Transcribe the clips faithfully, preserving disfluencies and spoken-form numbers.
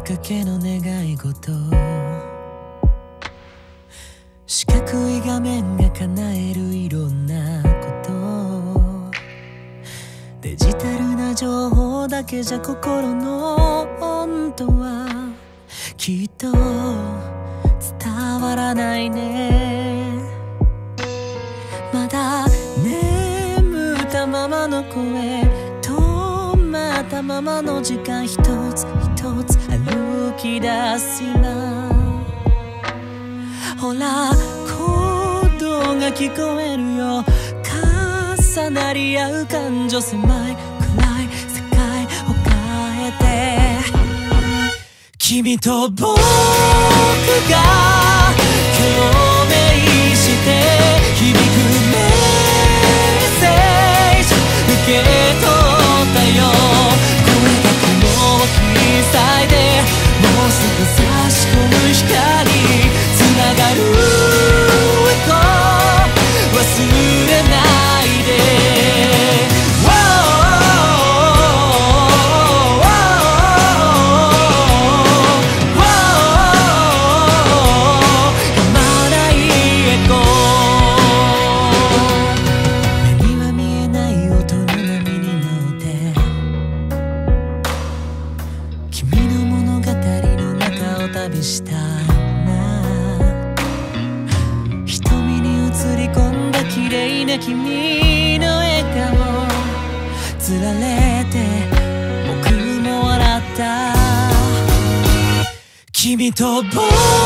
きかけの願い事、四角い画面が叶えるいろんなこと、デジタルな情報だけじゃ心の本当はきっと伝わらないね。まだ眠ったままの声、止まったままの時間、一つ一つ歩き出す今、ほら鼓動が聞こえるよ、重なり合う感情、狭い暗い世界を変えて、君と僕が共鳴して響くメッセージ受け取ったよ、声が雲を切り裂いて、もうすぐ差し込む光、つながるエコー忘れないで、したな、瞳に映り込んだ綺麗な君の笑顔、つられて僕も笑った、君と僕で奏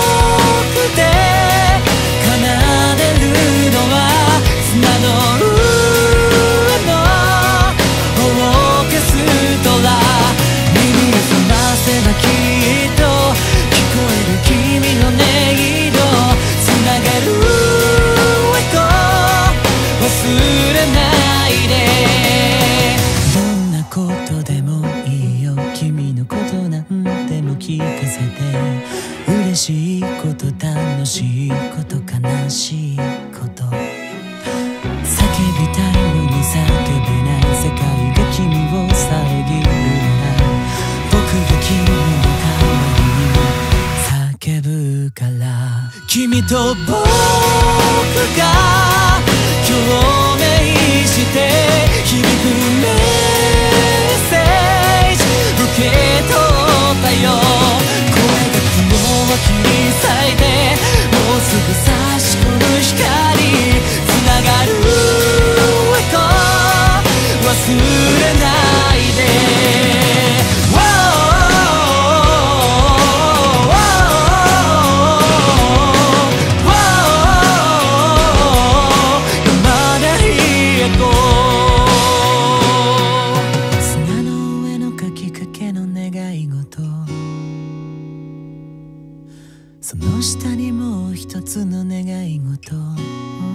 でるのは砂の上のオーケストラ、耳を澄ませばきっと聞こえる君の音色、つながるエコー忘れないで、どんなことでもいいよ、君のことなんでも聞かせて、嬉しいこと楽しいこと悲しいこと、叫びたいのに叫べない世界が君を遮るなら、僕が君の代わりに叫ぶから、君と僕が共鳴して響くメッセージ受け取ったよ、声が雲を切り裂いて、もうすぐ差し込む光、つながるエコー忘れないで、その下にもう一つの願い事、うん、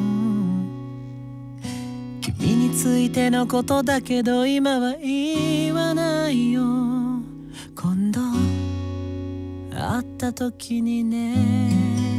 君についてのことだけど今は言わないよ、今度会った時にね。